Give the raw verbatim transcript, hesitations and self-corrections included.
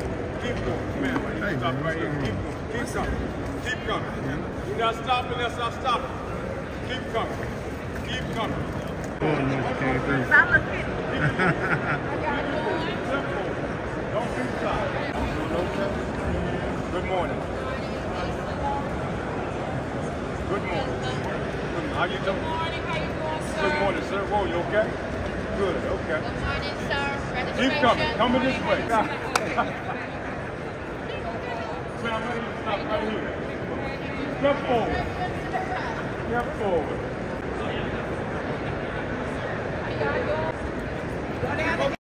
Keep going. Come here, man. You stop right here. Keep going. Keep coming. Keep coming. Do not stop unless I stop. Keep coming. Keep coming. Stop looking. Don't be shy. Good morning. Good morning. How you doing? Good morning. How you doing, sir? Good morning, sir. Whoa, you okay? Good, okay. Good morning, sir. Keep coming. Coming this way. Stop right here. Step forward. Step forward.